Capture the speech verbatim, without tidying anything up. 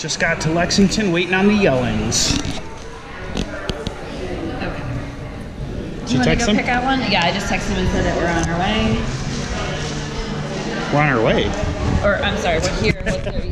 Just got to Lexington, waiting on the Yellens. Okay. Did You you want to text go them? pick out one? Yeah, I just texted them and said that we're on our way. We're on our way. Or, I'm sorry, we're here. What's your